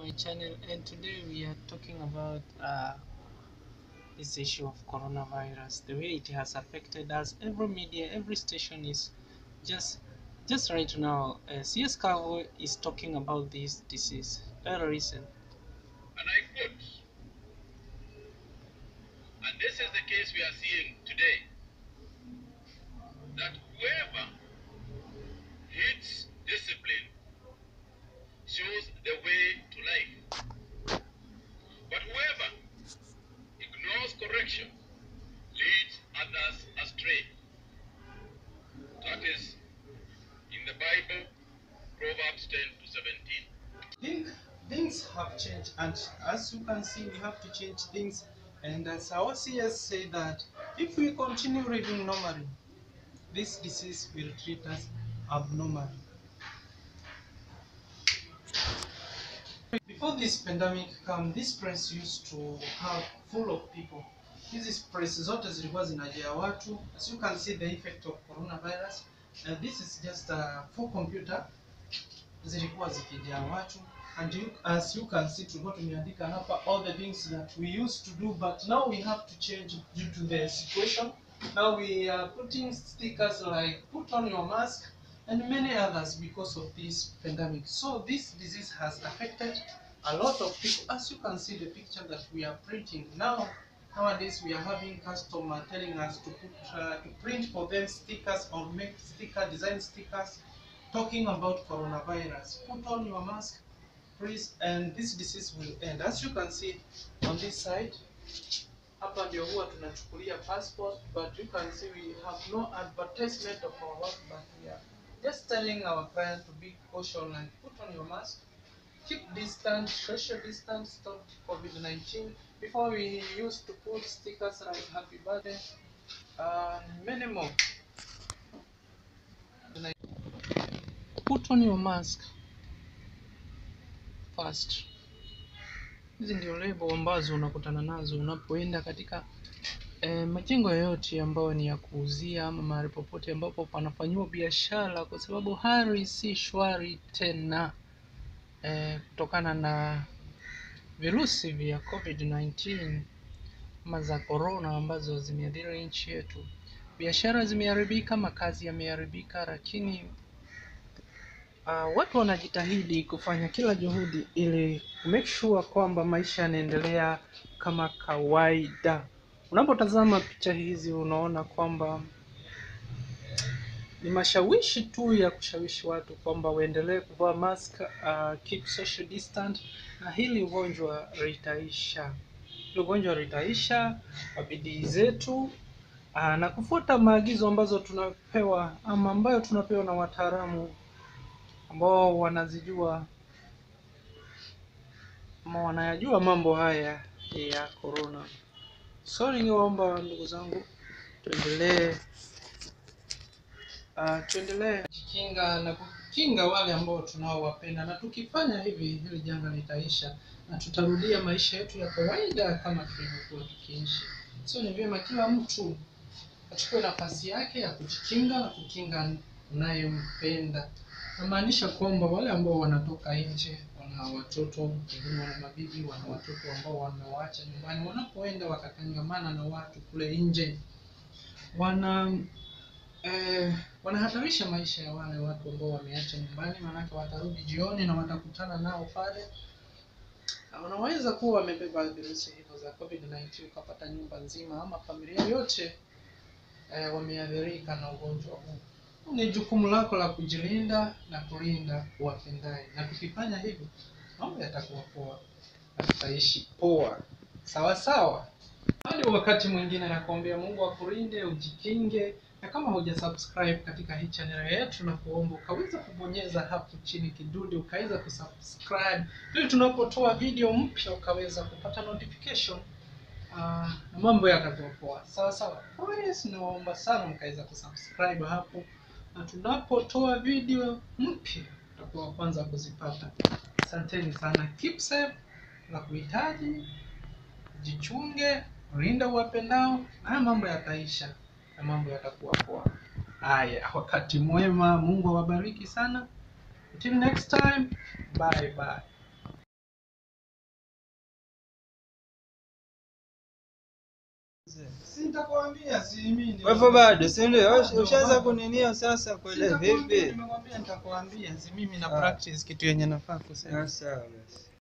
my channel, and today we are talking about this issue of coronavirus, the way it has affected us. Every media, every station is just right now. CS Cargo is talking about this disease. Very recent. And I quote, and this is the case we are seeing today, that whoever hates discipline shows the way to life. But whoever ignores correction leads others astray. That is in the Bible, Proverbs 10 to 17. Things have changed, and as you can see, we have to change things. And as our CS say that if we continue living normally, this disease will treat us abnormally. Before this pandemic come, this place used to have full of people. Hizi place zote zilikuwa zinajaa watu. As you can see the effect of coronavirus. This is just full computer. Zilikuwa zikijaa watu. And as you can see, tulikuwa tumeandika hapa all the things that we used to do, but now we have to change due to the situation. Now we are putting stickers like put on your mask and many others because of this pandemic. So this disease has affected a lot of people. As you can see the picture that we are printing nowadays, we are having customer telling us to print for them stickers or make design stickers talking about coronavirus. Put on your mask, please, and this disease will end. As you can see on this side, hapa ndio huwa tunachukulia passport, but you can see we have no advertisement of our work, but we are just telling our client to be cautious and put on your mask, keep distance, social distance, stop COVID-19. Before we used to put stickers like happy birthday and many more. Put on your mask first. Hizi ndio lebo ambazo unakutana nazo unapoenda katika majengo yoyote ambayo ni ya kuuzia ama mahali popote ambapo panafanywa biashara, kwa sababu hali si shwari tena kutokana na virusi vya COVID-19 ama za corona ambazo zimeathiri nchi yetu. Biashara zimeharibika, makazi yameharibika, lakini watu wanajitahidi kufanya kila juhudi ili make sure kwamba maisha yanaendelea kama kawaida. Unapotazama picha hizi unaona kwamba ni mashawishi tu ya kushawishi watu kwamba waendelee kuvaa mask, keep social distance, na hili ugonjwa litaisha. Kwa bidii zetu na kufuata maagizo ambazo tunapewa ama ambayo tunapewa na wataalamu ambao wanazijua ama wanayajua mambo haya ya corona. So ningeomba ndugu zangu tuendelee kujikinga na kukinga wale ambao tunaowapenda, na tukifanya hivi hili janga litaisha na tutarudia maisha yetu ya kawaida kama tulivyokuwa tukiishi. So ni vyema kila mtu achukue nafasi yake ya kujikinga na kukinga unayempenda. Namaanisha kwamba wale ambao wanatoka nje, wana watoto, wengine wana mabibi, wana watoto ambao wamewaacha nyumbani, wanapoenda wakatangamana na watu kule nje, wanahatarisha maisha ya wale watu ambao wameacha nyumbani, maana watarudi jioni na watakutana nao pale. Wanaweza kuwa wamebeba virusi hivyo za COVID-19, ukapata nyumba nzima ama familia yote wameathirika na ugonjwa huu. Ni jukumu lako la kujilinda na kulinda wapendaye, na tukifanya hivyo mambo yatakuwa poa na tutaishi poa sawa sawa. Hadi wakati mwingine, nakuombea Mungu akulinde, ujikinge, na kama hujasubscribe katika hii channel yetu, na kuomba ukaweza kubonyeza hapo chini kidude ukaweza kusubscribe ili tunapotoa video mpya ukaweza kupata notification, na mambo yatakuwa poa sawa sawa. Please naomba sana mkaweza kusubscribe hapo, na tunapotoa video mpya utakuwa kwanza kuzipata. Asanteni sana. Keep safe, na kuhitaji jichunge, linda wapendao, na mambo yataisha na mambo yatakuwa poa. Haya, wakati mwema, Mungu awabariki sana. Until next time, bye bye. Si nitakwambia, si mimi ndio. Wewe bado si ndio? Ushaanza kuninio sasa kweli vipi? Nimekwambia nitakwambia, si mimi na practice kitu yenye nafaa kusema. Sawa basi.